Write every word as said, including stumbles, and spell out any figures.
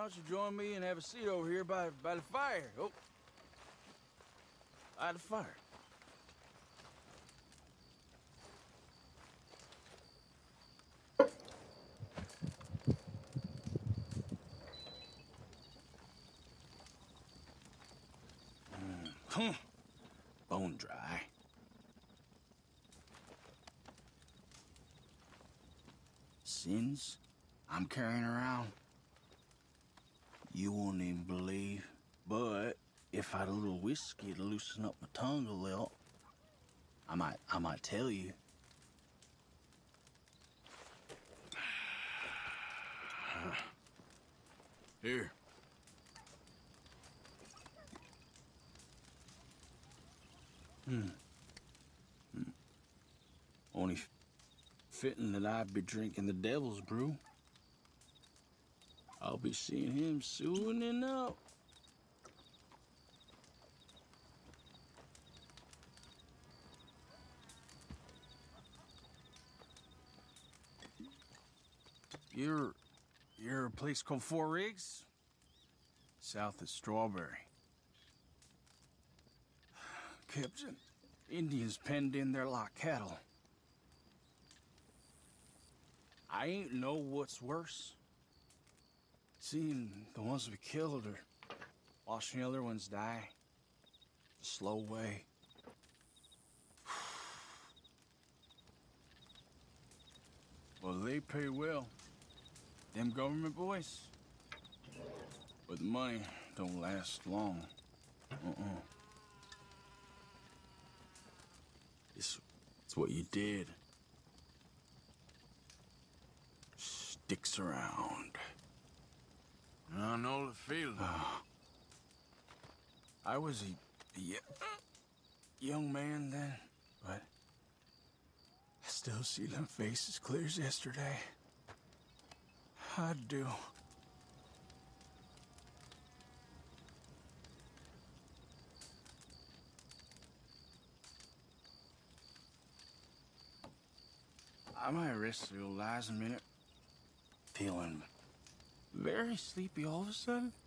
don't you join me and have a seat over here by, by the fire? Oh. By the fire. Mm. Bone dry. Sins I'm carrying around, you won't even believe. But if I had a little whiskey to loosen up my tongue a little, I might, I might tell you. Here. Hmm. hmm. Only fitting that I'd be drinking the devil's brew. I'll be seeing him soon enough. You're... you're a place called Four Rigs? South of Strawberry. Captain, Indians penned in there like cattle. I ain't know what's worse. Seeing the ones we killed or watching the other ones die. The slow way. Well, they pay well. Them government boys. But the money don't last long. Uh-uh. It's, it's what you did. Sticks around. I know the feeling. Uh, I was a, a y- young man then, but I still see them faces clear as yesterday. I do. I might rest the old eyes a minute. Feeling very sleepy all of a sudden.